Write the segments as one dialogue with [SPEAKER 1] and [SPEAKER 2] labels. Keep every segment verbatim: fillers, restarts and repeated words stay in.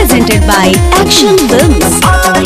[SPEAKER 1] presented by Action Films.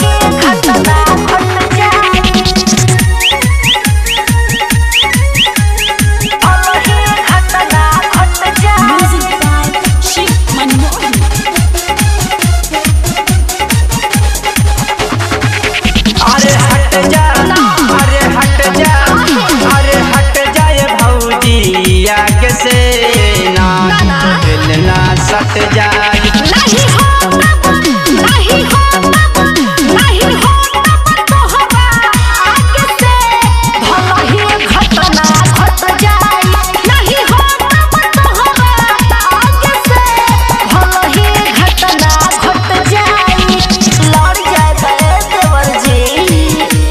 [SPEAKER 2] सट जाए
[SPEAKER 1] नहीं हो नहीं हो नहीं हो तोहरा आगे से भला ही घटना घट जाए नहीं हो तोहरा आगे से भला ही घटना घट जाए लड़ जाए देवर जी।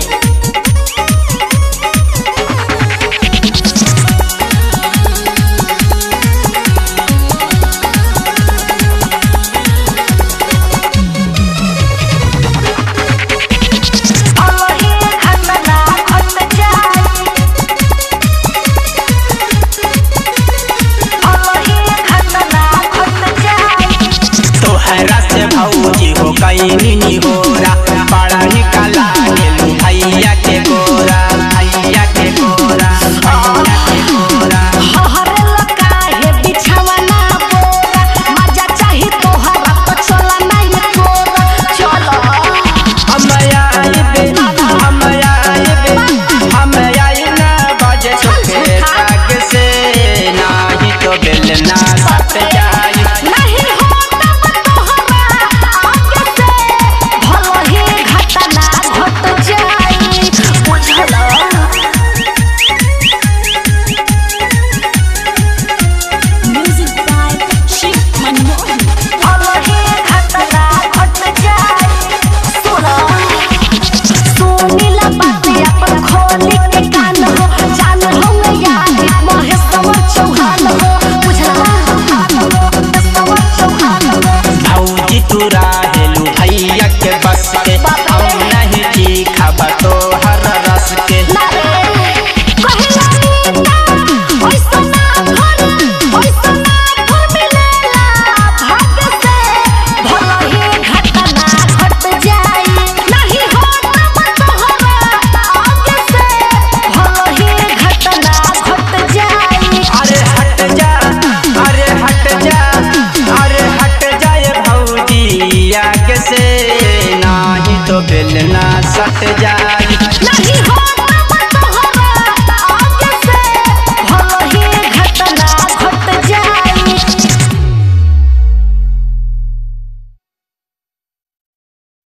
[SPEAKER 2] भौजी हो कहीं हो रहा बड़ा निकाला गेलू भैया के गोरा भैया के गोरा भैया के गोरा
[SPEAKER 1] हरे लगा है बिछवाना बोरा मजा चाही तोहरा तो चला नहीं तोरा चलो
[SPEAKER 2] हम आइबे हम आइबे हम आई ना बाजे छोटे राग से नाही तो बेलना सट जाए
[SPEAKER 1] नहीं हो
[SPEAKER 2] भैया के बस के हम नहीं जी खाबा तो हर रस के अरे हट जा अरे हट जा अरे हट जाए भौजी आगे से नाही तो बेलना सट जाए।